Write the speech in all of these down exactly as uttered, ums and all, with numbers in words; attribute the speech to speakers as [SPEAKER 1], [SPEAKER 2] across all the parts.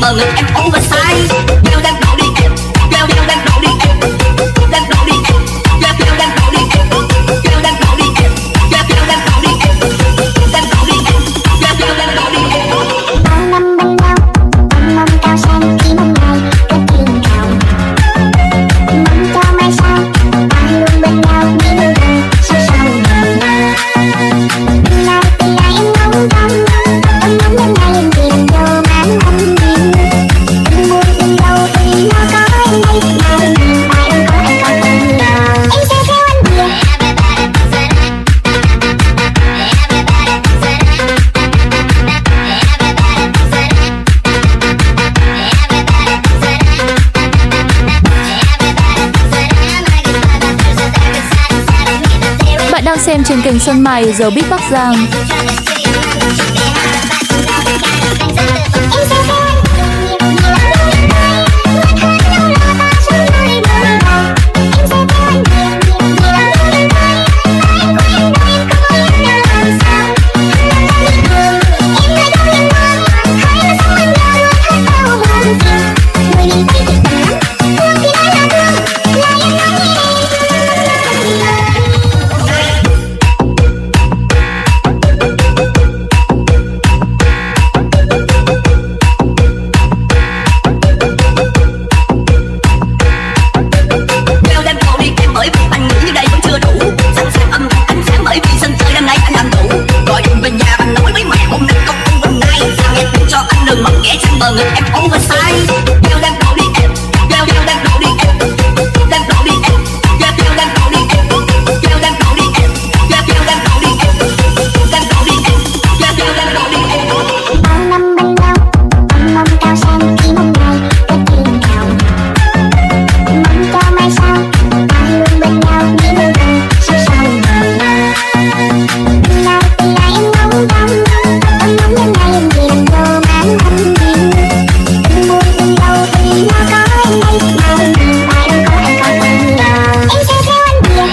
[SPEAKER 1] bờ ngực em oversize. Leo lên độ đi em, leo leo lên độ đi em, lên độ đi em, leo leo lên độ đi em, leo lên độ đi em, leo leo lên độ đi em, lên độ đi em, leo leo lên độ đi em.
[SPEAKER 2] Bao năm bên nhau, ôm mong cao sang khi một ngày cất tiếng chào. Mong cho mai sau, ta luôn bên nhau như người thân sau sau đời. Từ nay từ nay em ngóng trông, em ngóng đến ngày em tìm vô màn hồng duyên. Đừng buồn đừng đâu vì nó có em đây, nào em nhìn bài em có em còn từng nào. Em sẽ theo anh về.
[SPEAKER 3] Bạn đang xem trên kênh Xuân Mai The Beat Bắc Giang.
[SPEAKER 1] Bờ ngực em oversize. Leo lên độ đi em, leo leo lên độ đi em, lên độ đi em, leo leo lên độ đi em, leo lên độ đi em, leo leo lên độ đi em, lên độ đi em, leo leo lên độ đi em.
[SPEAKER 2] Bao năm bên nhau, ôm mong cao sang khi một ngày cất tiếng chào. Mong cho mai sau, ta luôn bên nhau như người thân sau sau đời. Từ nay từ nay em ngóng trông, em ngóng đến ngày em tìm vô màn hồng duyên. Đừng buồn đừng đâu vì nó có em đây, nào em nhìn bài em có em còn từng nào. Em sẽ theo anh về.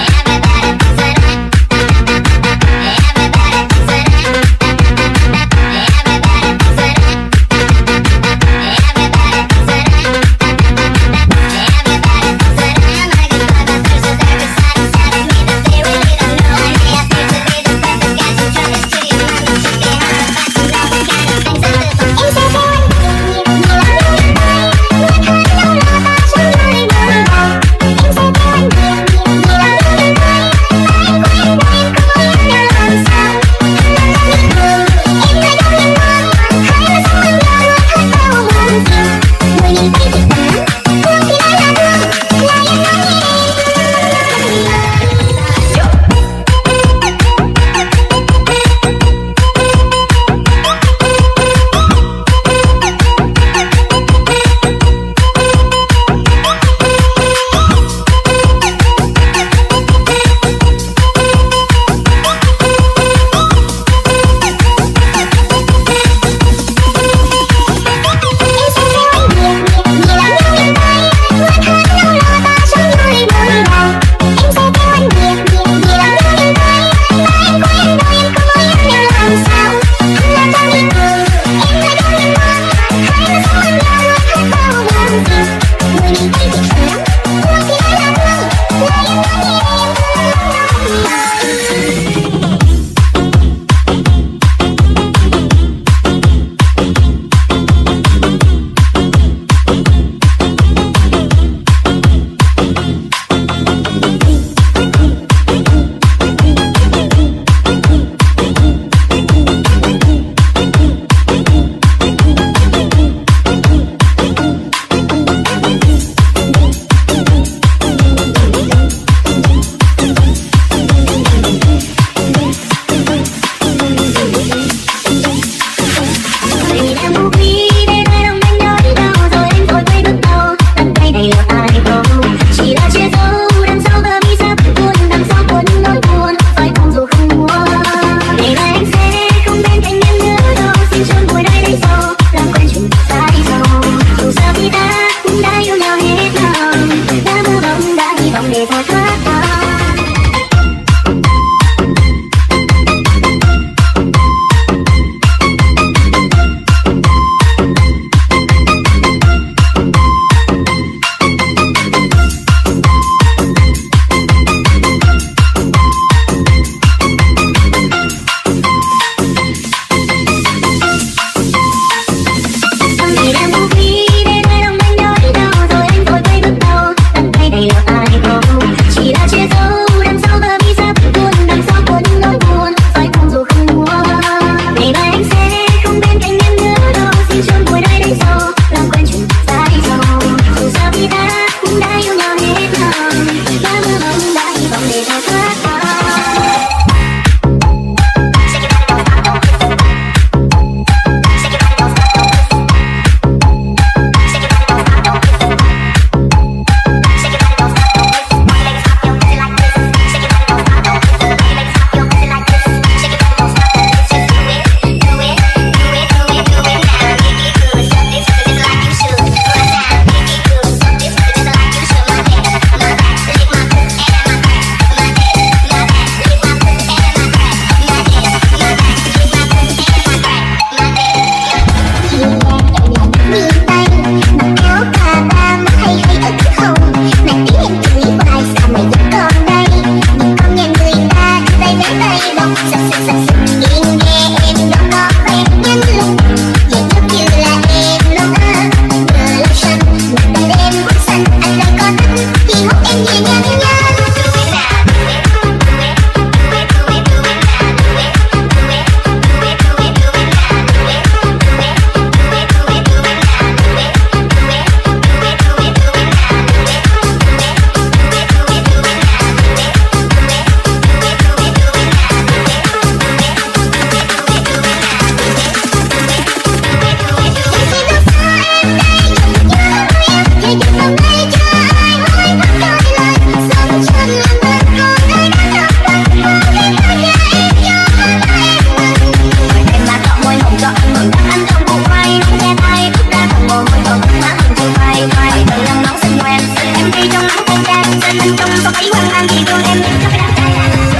[SPEAKER 2] trong máu xinh ngoan. Em đi trong nắng con trang, xinh lên trong không thấy quan mang gì thương em nhìn cho cái đàn trai.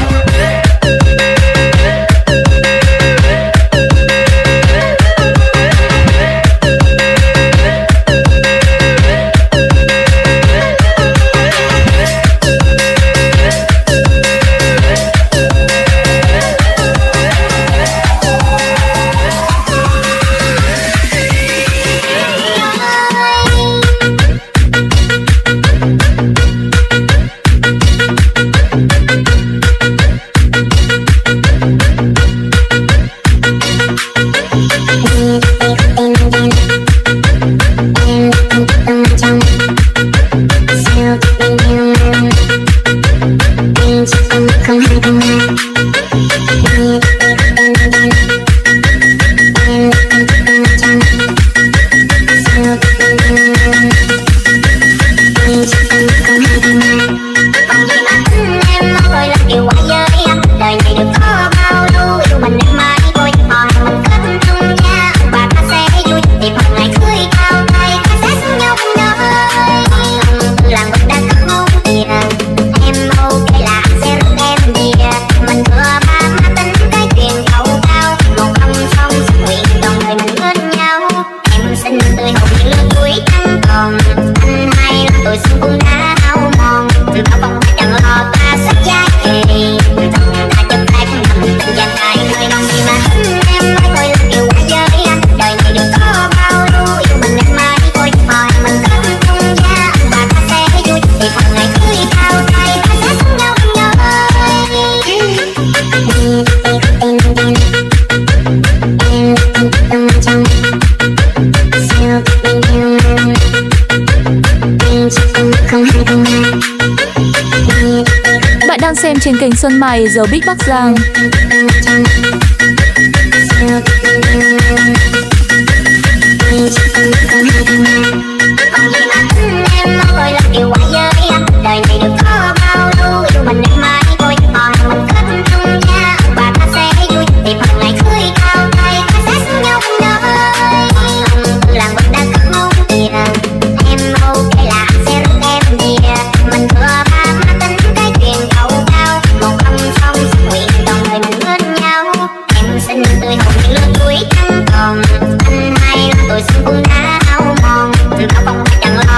[SPEAKER 3] Bạn đang xem trên kênh Xuân Mai The Big Bắc Giang.
[SPEAKER 2] Anh hai tôi xin cũng đã hao mòn, bao phong chẳng lo.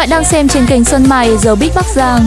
[SPEAKER 3] Bạn đang xem trên kênh Xuân Mai The Big Bắc Giang.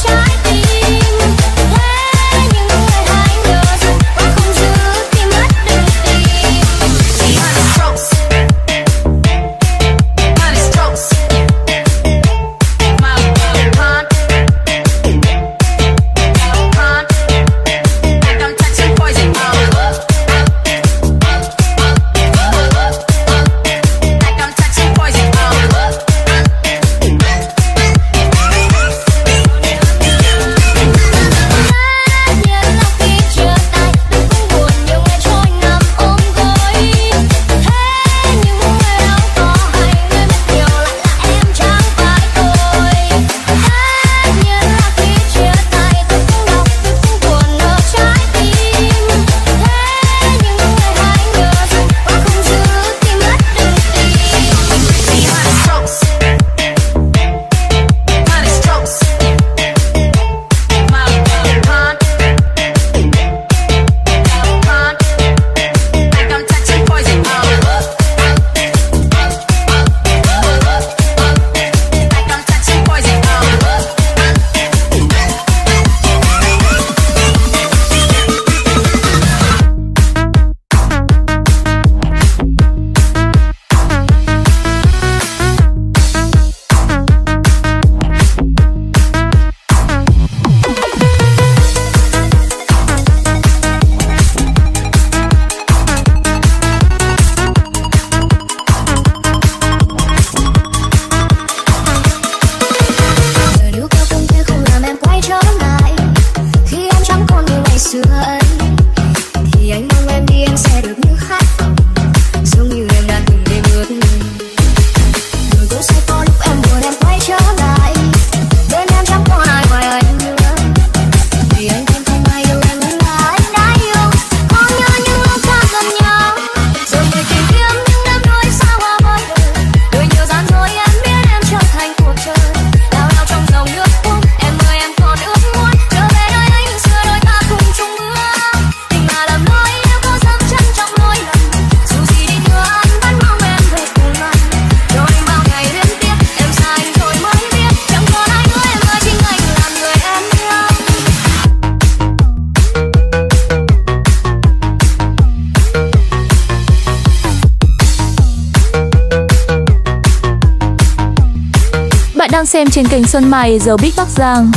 [SPEAKER 3] Bạn đang xem trên kênh Xuân Mai The Big Bắc Giang.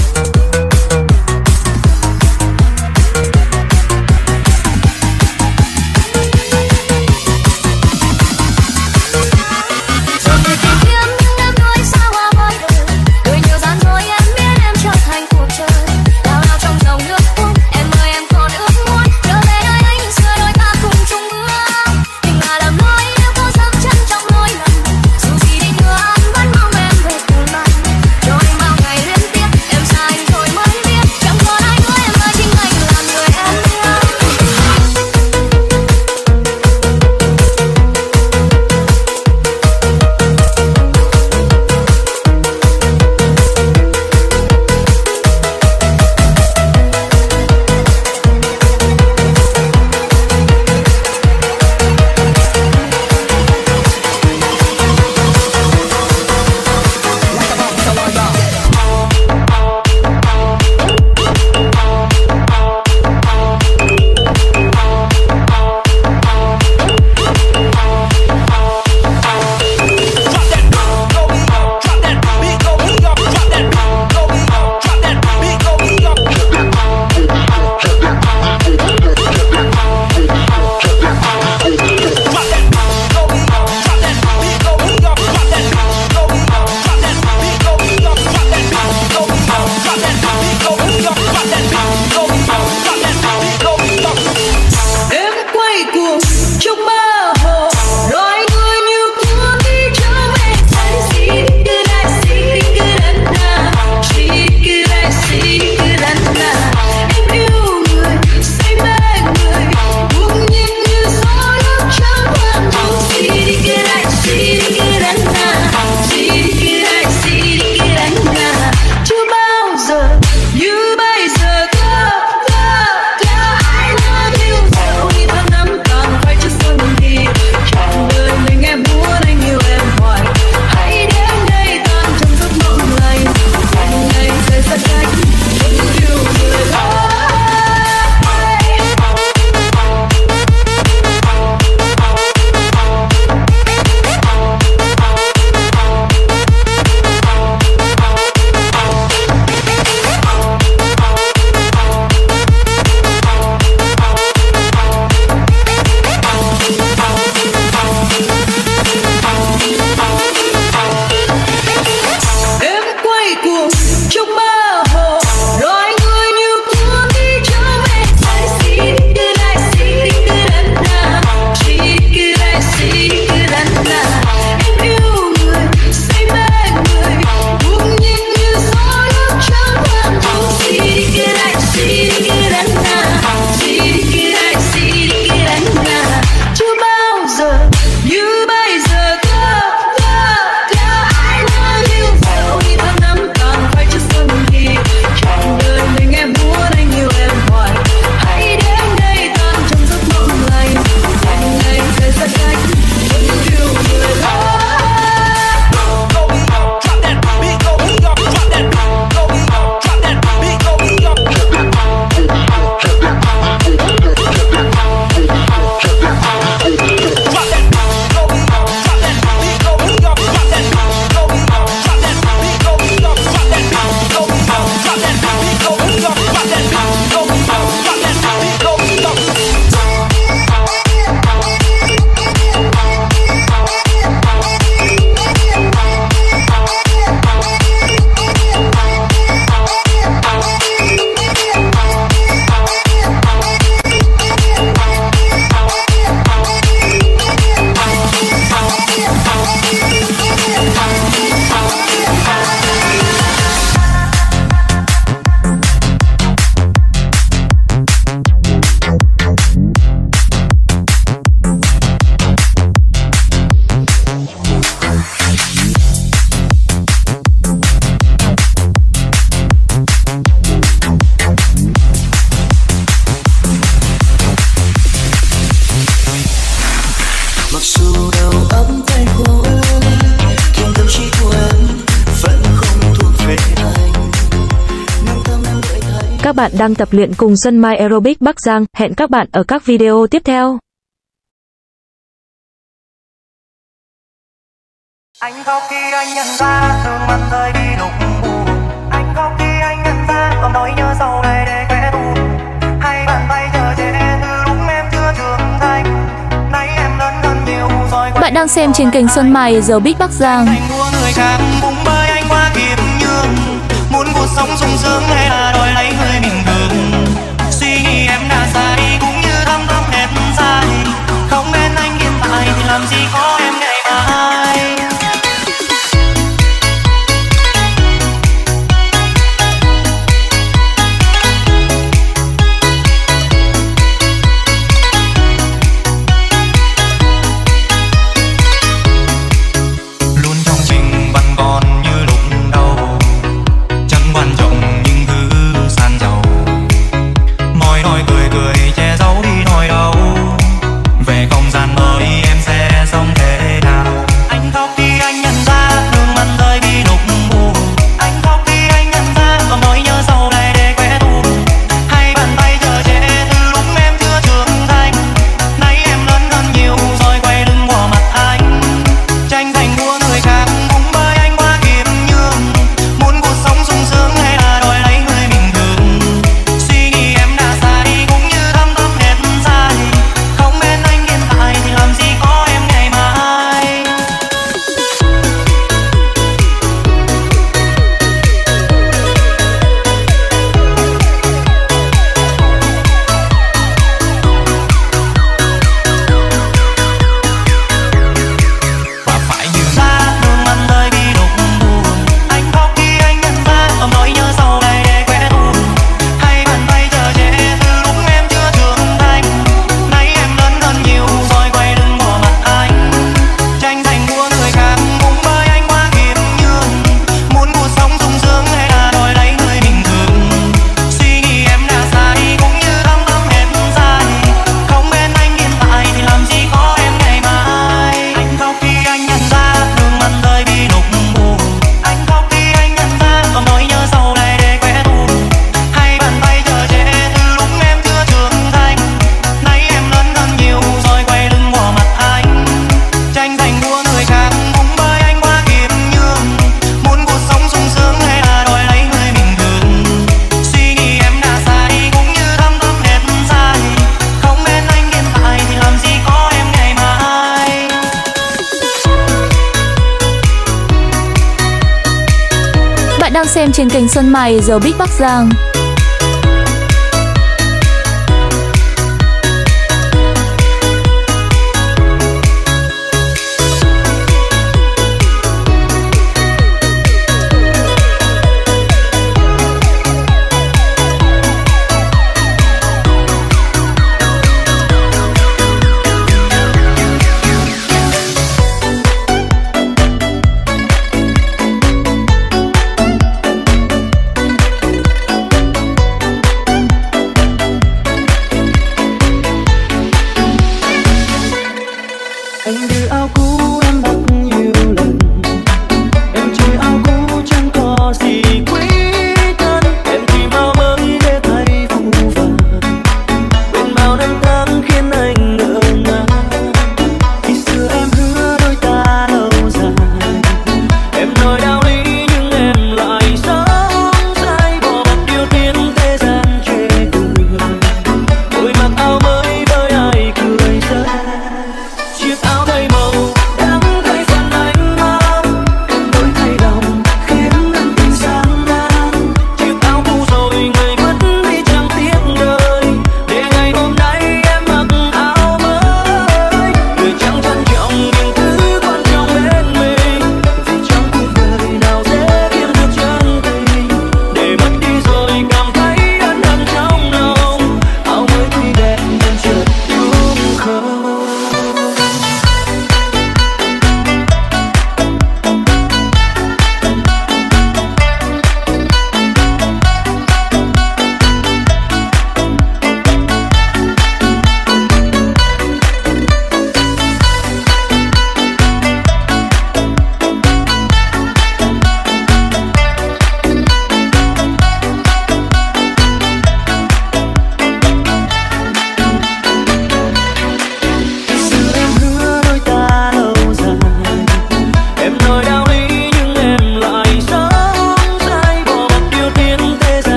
[SPEAKER 2] Rồi bao ngày liên tiếp em xa anh
[SPEAKER 4] sầu ấm tay của em, khiến tâm trí của em vẫn không thuộc về anh. Nâng tâm em đợi thấy.
[SPEAKER 5] Các bạn đang tập luyện cùng Xuân Mai Aerobic Bắc Giang. Hẹn các bạn ở các video tiếp theo.
[SPEAKER 6] Anh khóc khi anh nhận ra thương mắt rơi đi lúc buồn. Anh khóc khi anh nhận ra còn nỗi nhớ sau này để quẽ thù. Hai bàn tay chờ che từ lúc em chưa trưởng thành. Nay em lớn hơn nhiều rồi.
[SPEAKER 3] Bạn đang xem trên kênh Xuân Mai Aerobic Bắc Giang.
[SPEAKER 6] Anh mua người khác cũng bởi anh qua kịp nhường. Muốn cuộc sống sung sướng hay là đòi lấy người bình thường. Suy nghĩ em đã sai cũng như thăm thăm hết sai. Không bên anh hiện tại thì làm gì có em ngày mai.
[SPEAKER 3] Bạn đang xem trên kênh Xuân Mai Aerobic Bắc Giang.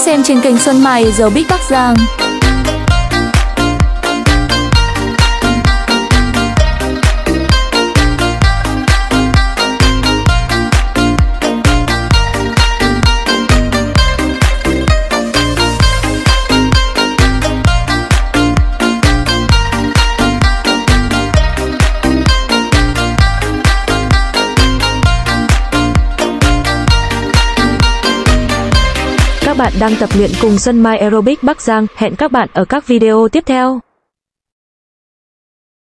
[SPEAKER 3] xem trên kênh Xuân Mai Aerobic Bắc Giang.
[SPEAKER 5] Các bạn đang tập luyện cùng Xuân Mai Aerobic Bắc Giang. Hẹn các bạn ở các video tiếp theo.